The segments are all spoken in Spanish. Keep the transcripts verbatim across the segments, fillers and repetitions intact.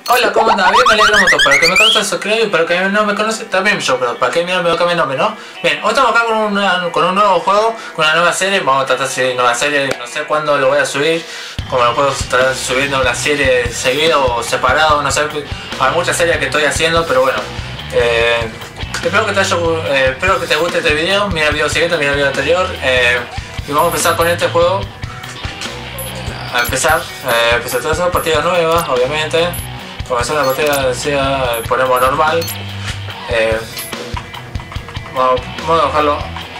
Hola, ¿cómo andas? Bien, me alegro mucho. Para que me conoce, suscríbete, y para que no me conoce, también yo, pero para que no me cambie el nombre, ¿no? Bien, hoy estamos acá con, una, con un nuevo juego, con una nueva serie. Vamos a tratar de nueva serie, no sé cuándo lo voy a subir, como lo puedo estar subiendo una serie seguida o separado, no sé. Hay muchas series que estoy haciendo, pero bueno. Eh, espero, que te haya, eh, espero que te guste este video. Mira el video siguiente, mira el video anterior. Eh, y vamos a empezar con este juego. A empezar, eh, empezar todas esas partidas nuevas, obviamente. Comenzar la partida, decía, ponemos normal. Eh, vamos, vamos a dejarlo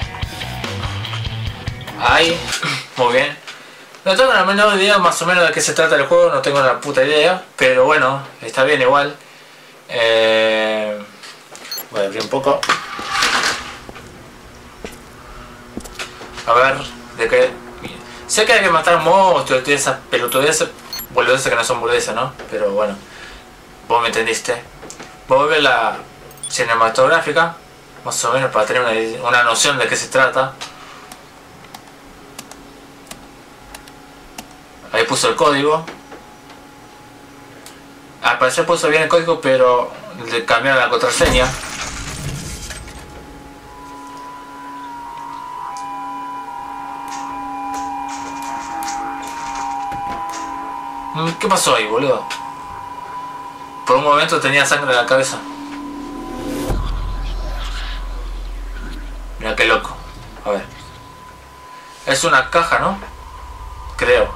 ahí. Muy bien. No tengo la menor idea más o menos de qué se trata el juego, no tengo la puta idea, pero bueno, está bien igual. Eh, voy a abrir un poco. A ver, de qué. Sé que hay que matar monstruos y esas pelotudeces, boludeces que no son boludeces, ¿no? Pero bueno, vos me entendiste. Voy a ver la cinematográfica, más o menos para tener una, una noción de qué se trata. Ahí puso el código. Al parecer puso bien el código, pero le cambiaron la contraseña. ¿Qué pasó ahí, boludo? Por un momento tenía sangre en la cabeza. Mira qué loco. A ver. Es una caja, ¿no? Creo.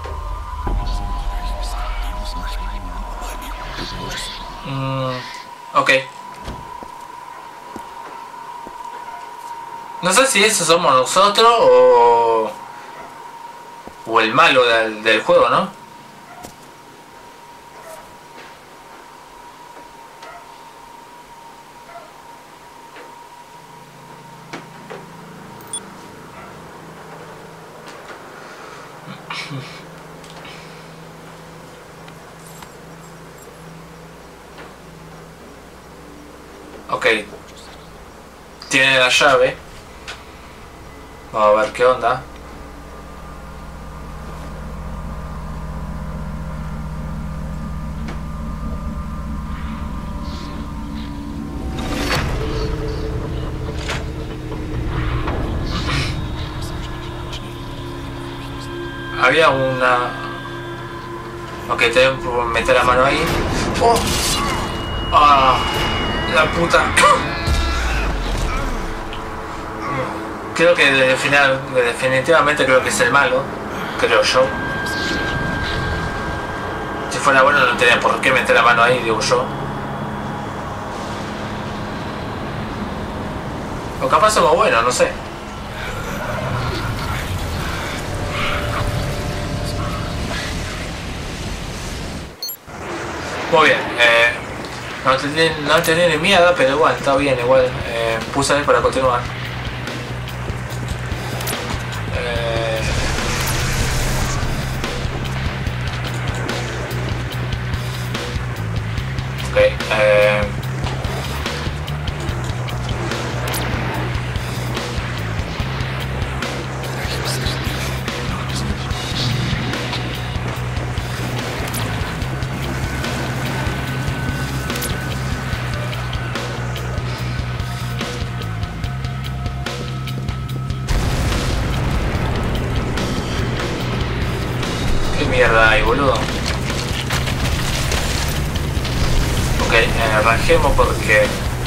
Mm, ok. No sé si eso somos nosotros o... o el malo del, del juego, ¿no? Ok. Tiene la llave. Vamos a ver qué onda. Había una... Ok, tengo que meter la mano ahí. ¡Oh! ¡Ah! La puta. Creo que de final, definitivamente creo que es el malo. Creo yo. Si fuera bueno no tenía por qué meter la mano ahí, digo yo. O capaz somos buenos, no sé. Muy bien, eh, no entendí, no entendí ni mierda, pero igual, está bien, igual. Eh, puse ahí para continuar. Eh, ok, eh, ¿qué mierda hay, boludo? Ok, eh, arranquemos porque...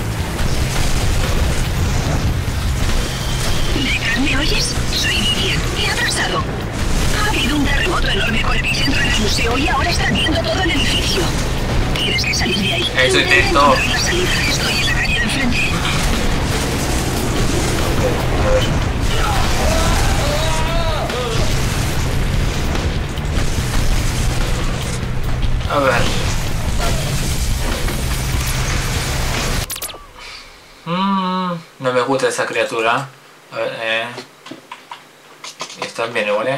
¿Me oyes? Soy Lilian. ¿Qué ha pasado? Ha habido un terremoto enorme con epicentro en el museo y ahora está viendo todo el edificio. ¿Tienes que salir de ahí? Eso Intenta intento. encontrar la salida. Estoy en la calle de enfrente. Ok, a ver. A ver. Mm, no me gusta esa criatura. A ver, eh. Y están bien igual, eh.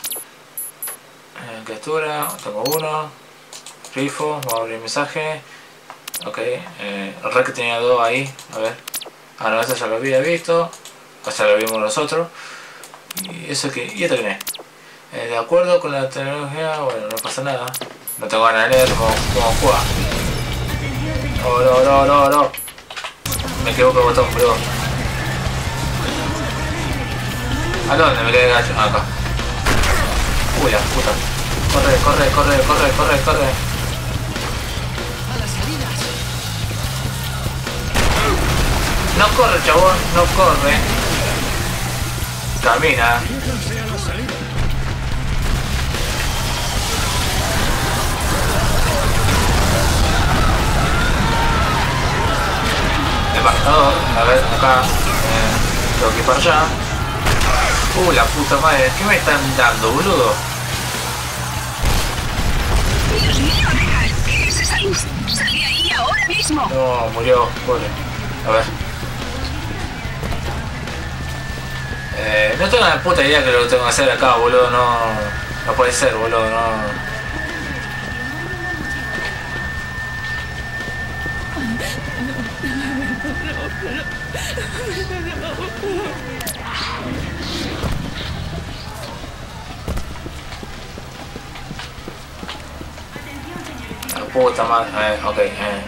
eh criatura, tengo uno. Rifo, vamos a abrir mensaje. Ok, eh. El rey que tenía dos ahí. A ver. Ah, no, este ya lo había visto. O sea, lo vimos nosotros. Y eso que. ¿Y esto quién es? Eh, de acuerdo con la tecnología, bueno, no pasa nada. No tengo ganas de leer cómo, cómo juega. Oh, no, no, no, no. Me equivoco el botón, bro. ¿A dónde me quedé gacho? Acá. Uy, la puta. Corre, corre, corre, corre, corre, corre. No corre, chabón, no corre. Camina. El marcador, a ver, acá. Eh, tengo que ir para allá. Uh, la puta madre, ¿qué me están dando, boludo? Dios mío, Regal, ¿qué es esa luz? Salí ahí ahora mismo. No, murió, pobre. A ver. Eh, no tengo una puta idea de lo que tengo que hacer acá, boludo. No, no puede ser, boludo. No. La puta madre. Eh, ok, eh.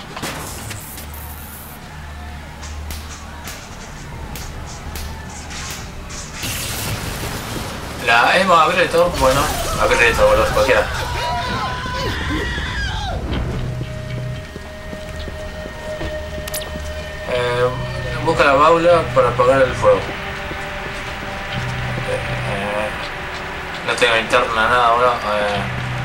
La hemos abierto, bueno, abierto, boludo, cualquiera. Eh, busca la baula para apagar el fuego. Eh, no tengo linterna, nada, boludo. Eh,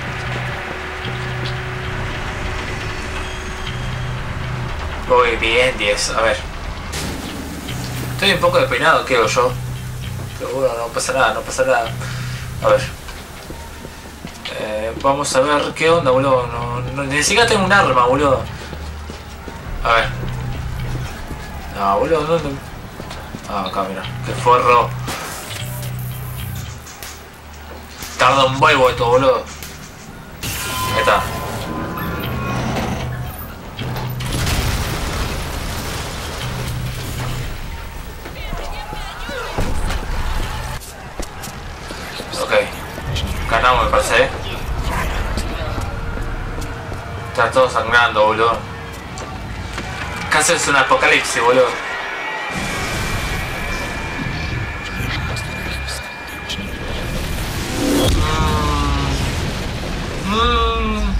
voy bien, diez, a ver. Estoy un poco despeinado, ¿qué hago yo? Pero bueno, no pasa nada, no pasa nada. A ver. Eh, vamos a ver qué onda, boludo. No, no, ni siquiera tengo un arma, boludo. A ver. No, boludo, ¿dónde? Ah, acá, mira. Qué forro. Tarda un huevo esto, boludo. Ahí está. Ok. Ganamos, me parece. Está todo sangrando, boludo. Casi es un apocalipsis, boludo. Mm. Mm.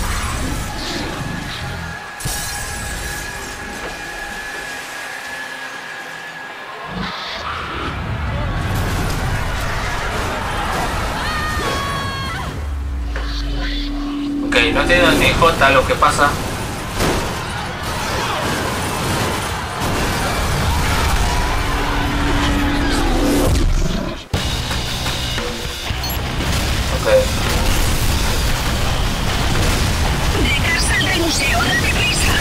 Ok, no entiendo ni jota lo que pasa. Ok. Regal, sal del museo, date prisa.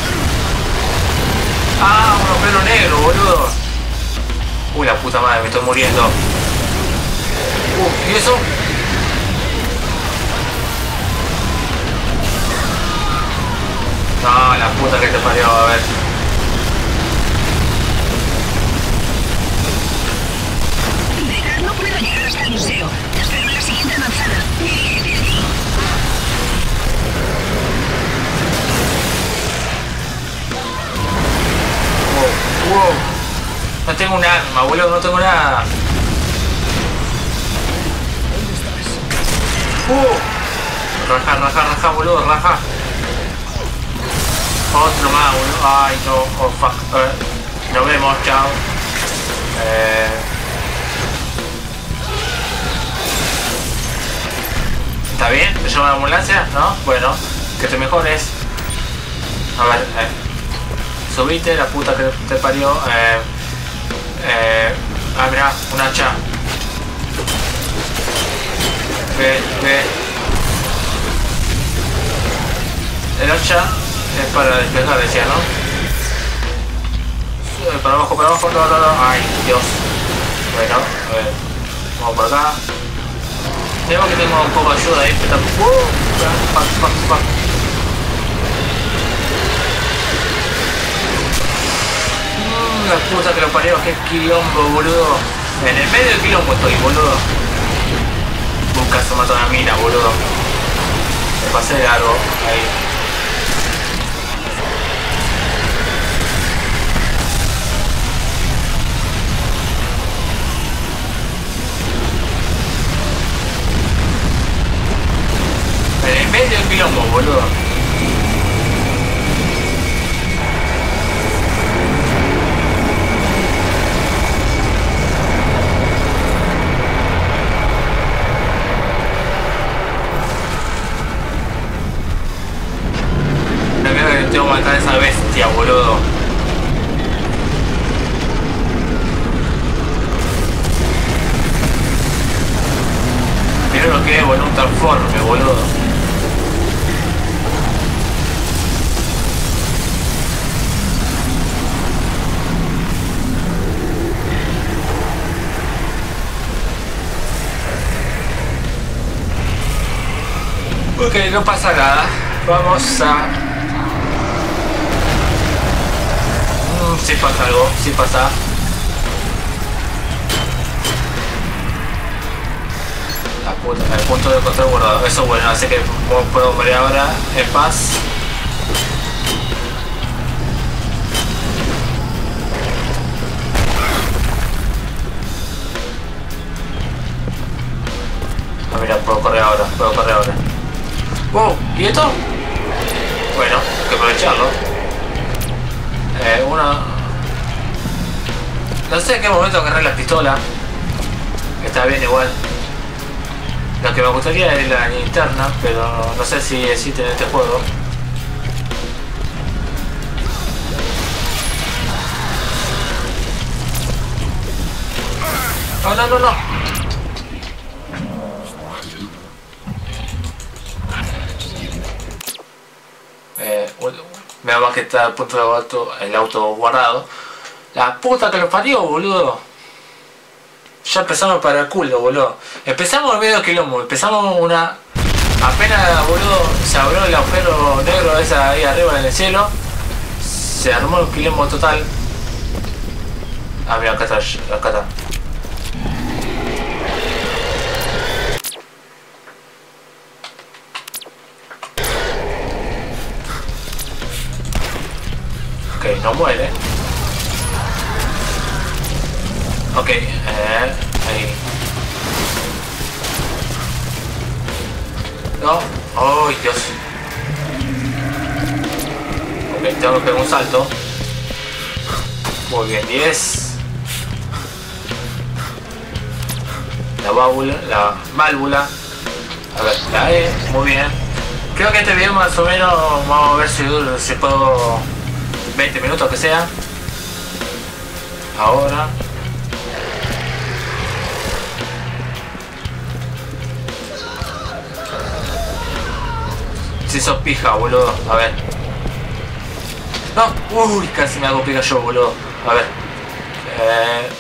Ah, un pelo negro, boludo. Uy, la puta madre, me estoy muriendo. Uh, ¿y eso? No, la puta que te parió, a ver. Regal, no puedo llegar hasta el museo. Te espero en la siguiente manzana. Dirígete allí. Wow, wow. No tengo un arma, boludo, no tengo nada. Uh. Raja, raja, raja, boludo, raja. Otro más, boludo. Ay, no, oh fuck. Eh, nos vemos, chao. Eh... ¿Está bien? ¿Te llama la ambulancia? ¿No? Bueno, que te mejores. A ver, eh. Subite, la puta que te parió. Eh... Eh... Ah, mirá, un hacha. Ve, ve. El hacha es para despejar, decía, ¿no? Sube para abajo, para abajo, no, no, no. Ay, Dios. Bueno, a ver. Vamos por acá. Tengo que tengo un poco de ayuda ahí, pero tampoco. Uh, fuck, fuck, fuck. Mm, la puta que lo parió, qué quilombo, boludo. En el medio del quilombo estoy, boludo. Busca se mató a una mina, boludo. Me pasé de largo, ahí. medio quilombo, boludo. No creo que tengo que matar a esa bestia, boludo. Mira lo que es, boludo, un transforme, boludo. Ok, no pasa nada. Vamos a... Mm, sí pasa algo, sí pasa. La puta, el punto de control guardado. Eso es bueno, así que puedo morir ahora en paz. Ah, mira, puedo correr ahora, puedo correr ahora. Wow, ¿y esto? Bueno, hay que aprovecharlo. Eh, uno... No sé en qué momento agarré la pistola. Está bien igual. Lo que me gustaría es la linterna, pero no sé si existe en este juego. No, no, no, no. Eh, Menos mal que está a punto de auto, el auto guardado. La puta que lo parió, boludo. Ya empezamos para el culo, boludo. Empezamos el medio quilombo. Empezamos una... Apenas, boludo, se abrió el agujero negro ese ahí arriba en el cielo. Se armó el quilombo total. Ah, mira, acá está, acá está. Ok, no muere. Ok, eh, ahí. No, oh Dios. Ok, tengo que pegar un salto. Muy bien, diez. La válvula, la válvula. A ver, la E, muy bien. Creo que este video más o menos vamos a ver si, si puedo veinte minutos que sea. Ahora. Si sos pija, boludo. A ver. No. Uy, casi me hago pija yo, boludo. A ver. Eh...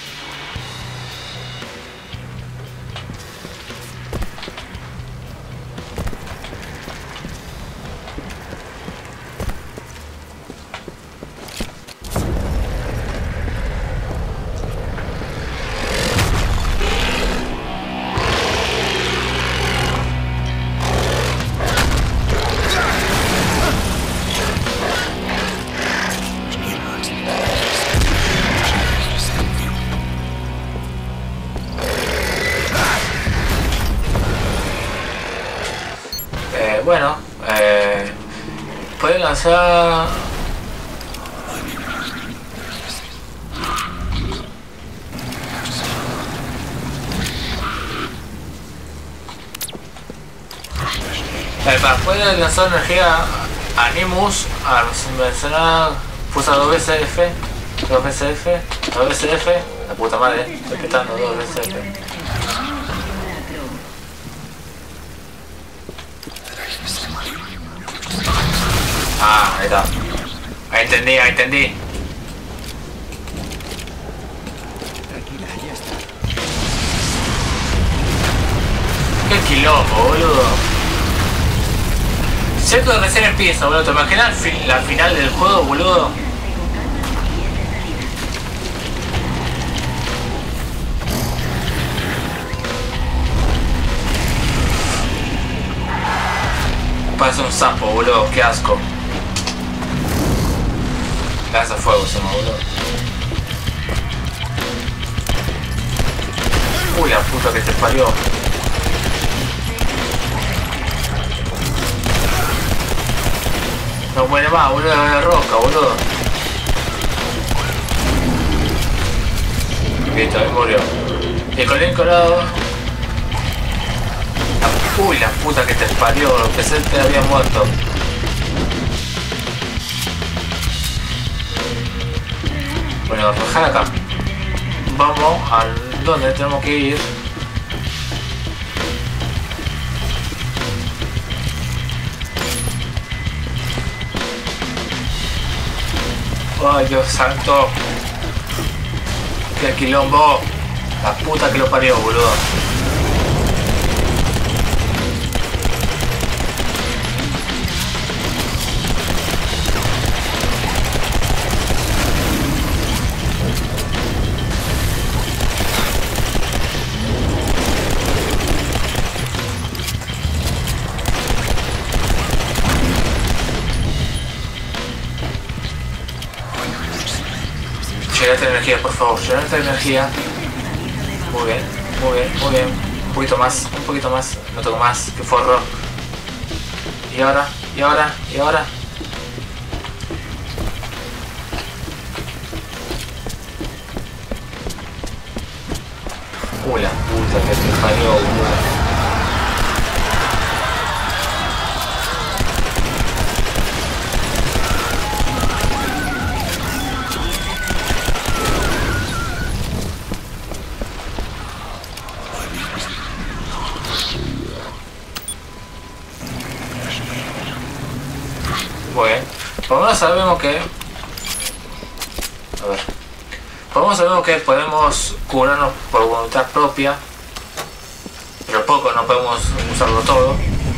Bueno, eh, puede lanzar... Eh, para poder lanzar energía Animus, a mencionar, pulsa dos veces F, dos veces F, dos veces F, la puta madre, estoy petando dos veces F. Ah, ahí está. Ahí entendí, ahí entendí. Tranquila, ya está. Qué quilombo, boludo. Siento que recién empieza, boludo. ¿Te imaginas la final del juego, boludo? Parece un sapo, boludo. Qué asco. Lanza fuego ese boludo. Uy, la puta que te parió. No muere más, boludo, de la roca, boludo. Listo, ahí murió. Y con el colado. Uy, la puta que te parió, pensé que te había muerto. Bueno, bajar acá. Vamos a donde tenemos que ir. Ay, Dios santo. Qué quilombo. La puta que lo parió, boludo. Llenate de energía, por favor, llenate de energía. Muy bien, muy bien, muy bien. Un poquito más, un poquito más. No tengo más, que forro. Y ahora, y ahora, y ahora. Uy, la puta que te parió, boludo. Bueno, por lo menos sabemos que... A ver. Por lo menos sabemos que podemos curarnos por voluntad propia. Pero poco, no podemos usarlo todo.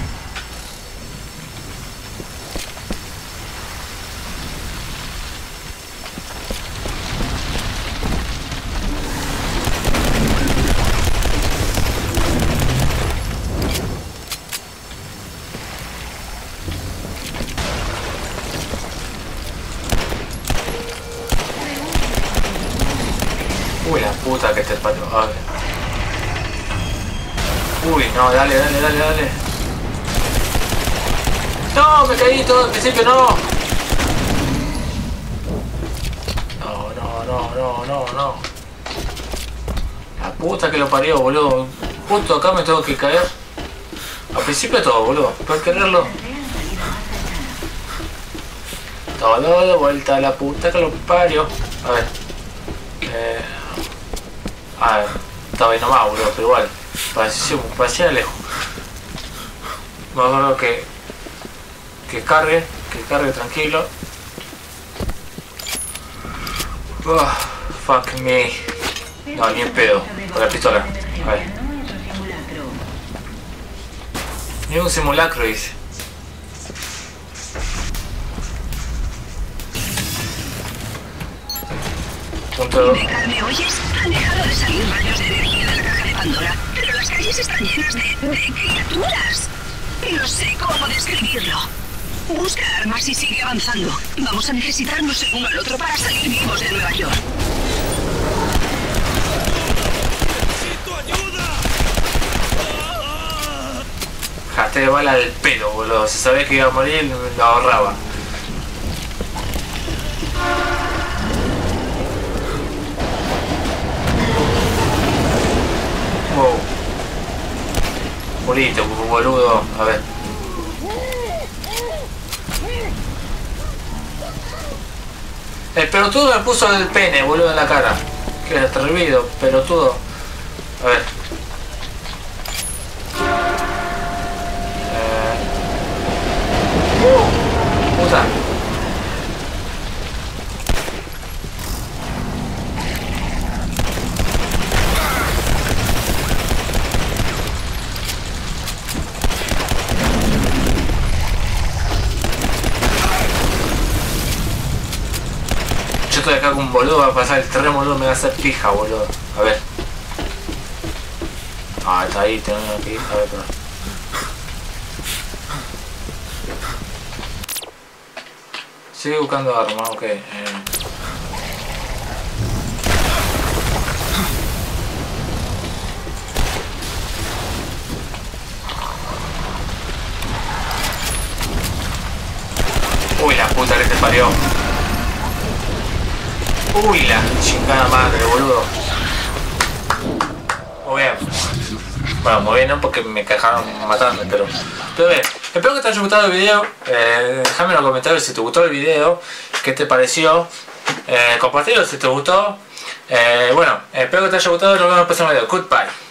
Uy, la puta que te parió. A ver. Uy, no, dale, dale, dale, dale. No, me caí todo al principio, no. No, no, no, no, no, no. La puta que lo parió, boludo. Justo acá me tengo que caer. Al principio todo, boludo. Por quererlo. Todo de vuelta, la puta que lo parió. A ver. Eh... A ver, estaba ahí nomás, boludo, pero igual, parecía, parecía lejos. Vamos a ver que, que cargue, que cargue tranquilo. Oh, fuck me. No, ni en pedo, con la pistola. A ver. Ni un simulacro, dice. Punto. ¿Me oyes? Han dejado de salir rayos de energía de la caja de Pandora, pero las calles están llenas de, de criaturas. No sé cómo describirlo. Busca armas y sigue avanzando. Vamos a necesitarnos el uno al otro para salir vivos de Nueva York. ¡Necesito ayuda! Jaste de bala del pelo, boludo. Si sabía que iba a morir, lo ahorraba. Wow. Bonito, boludo. A ver. El pelotudo me puso el pene, boludo, en la cara. Que atrevido, pelotudo. A ver. Eh. Uh, puta. Yo estoy acá con un boludo, va a pasar el tren, boludo, me va a hacer pija, boludo. A ver. Ah, está ahí, tengo aquí. A ver, pero... Sigue buscando arma, ok. Eh. Uy, puta que te parió. Uy, la chingada madre, boludo. Muy bien. Bueno, muy bien, no porque me quejaron matando, pero... Pero bien, espero que te haya gustado el video. Eh, déjame en los comentarios si te gustó el video, qué te pareció. Eh, compartirlo si te gustó. Eh, bueno, espero que te haya gustado y nos vemos en el próximo video. Goodbye.